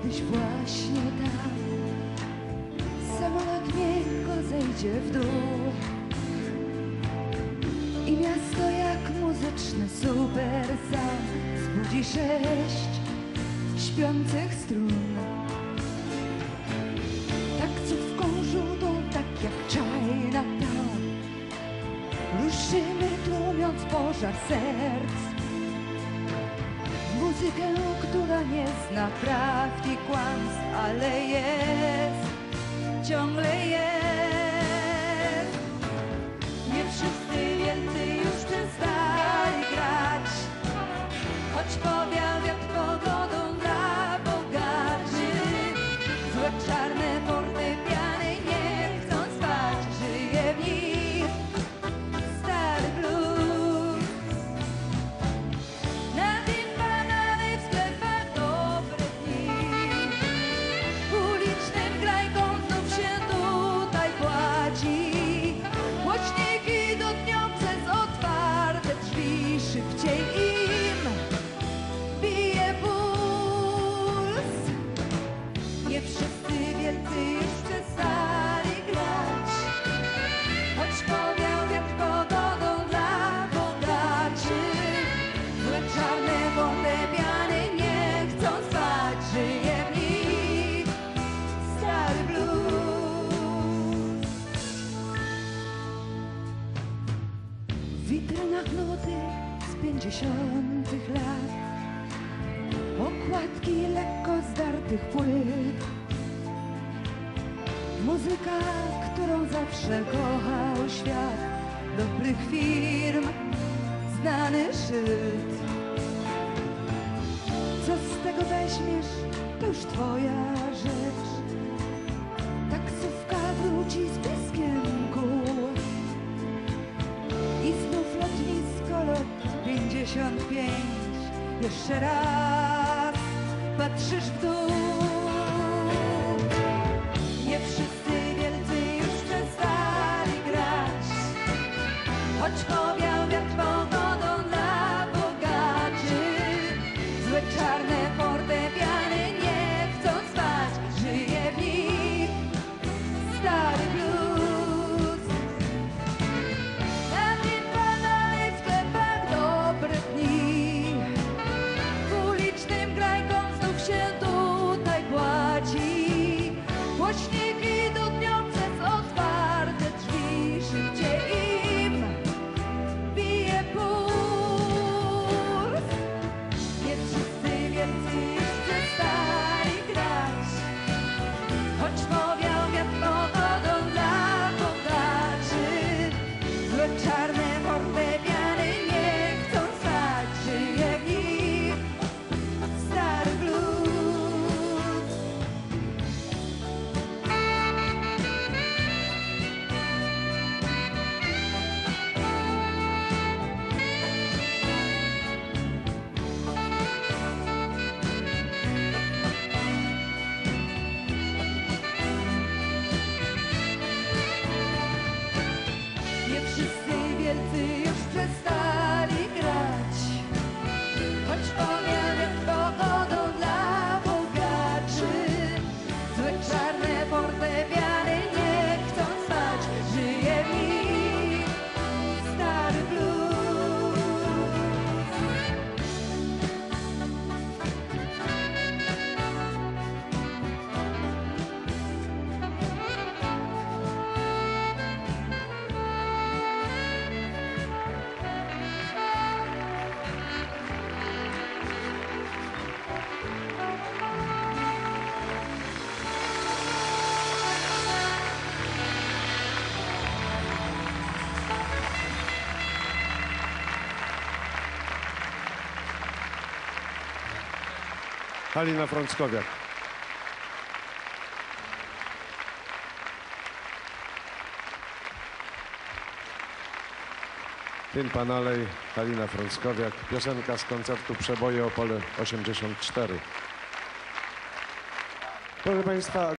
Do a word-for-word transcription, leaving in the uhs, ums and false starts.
Jesteś właśnie tam. Samolot miękko zejdzie w dół i miasto jak muzyczny super sam zbudzi sześć śpiących strun. Taksówką żółtą, tak jak Chinatown, ruszymy tłumiąc pożar serc. Muzykę, która nie zna prawd i kłamstw, ale jest, ciągle jest. Nie wszyscy wielcy już przestali grać, choć powiał wiatr pogodą dla bogaczy. Złe czarne fortepiany nie chcą spać, żyje w nich stary blues. Na dympanany w sklepach dobre dni, ulicznym grajkom znów się tutaj płaci. Głośniki dudnią przez otwarte drzwi, szybciej im bije puls. Nie wszyscy wielcy już przestali grać, choć powiał wiatr pogodą dla bogaczy. Złe czarne fortepiany nie chcą spać, żyje w nich stary blues. W witrynach nuty z pięćdziesiątych lat, okładki lekko zdartych płyt. Muzyka, którą zawsze kochał świat, dobrych firm, znany szyld. Co z tego weźmiesz, to już twoja rzecz. Taksówka wróci z bliskiem kół i znów lotnisko lot pięćdziesiąt pięć. Jeszcze raz patrzysz w dół. Nie wszyscy wielcy już przestali grać, choć powiał wiatr pogodą dla bogaczy. Złe czarne fortepiany nie chcą spać, żyje w nich stary blues. Na dympanany w sklepach dobre dni, ulicznym grajkom znów się tutaj płaci. Głośniki dudnią przez otwarte drzwi, szybciej im bije puls. Nie wszyscy wielcy już przestali grać, choć powiał wiatr pogodą dla bogaczy. Złe czarne fortepiany nie chcą spać, żyje w nich stary blues. Nie wszyscy wielcy już przestali grać, choć powiał wiatr pogodą dla bogaczy. Złe czarne fortepiany nie chcą spać, żyje w nich stary blues. Halina Frąckowiak. Tympanalej, Halina Frąckowiak. Piosenka z koncertu Przeboje Opole osiemdziesiąt cztery. Proszę Państwa,